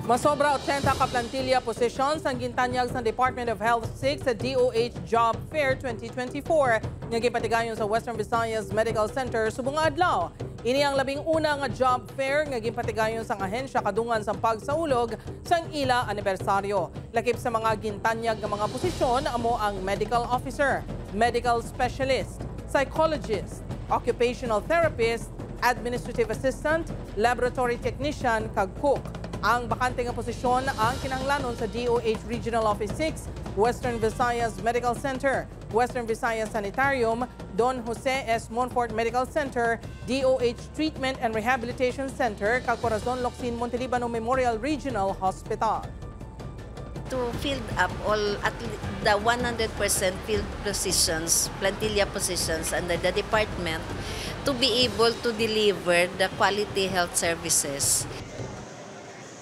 Masobra 80 ka plantilla positions ang gintanyag sa Department of Health 6 sa DOH Job Fair 2024 nga gipatigayon sa Western Visayas Medical Center subong adlaw. Ini ang labing una nga job fair nga gipatigayon sa ahensya kadungan sa pagsaulog sang ila anibersaryo. Lakip sa mga gintanyag nga mga posisyon amo ang medical officer, medical specialist, psychologist, occupational therapist, administrative assistant, laboratory technician kag cook. Ang bakante nga posisyon ang kinahanglanon sa DOH Regional Office 6, Western Visayas Medical Center, Western Visayas Sanitarium, Don Jose S. Monfort Medical Center, DOH Treatment and Rehabilitation Center, Corazon Locsin Montelibano Memorial Regional Hospital. To fill up all at the 100% filled positions, plantilla positions under the department to be able to deliver the quality health services.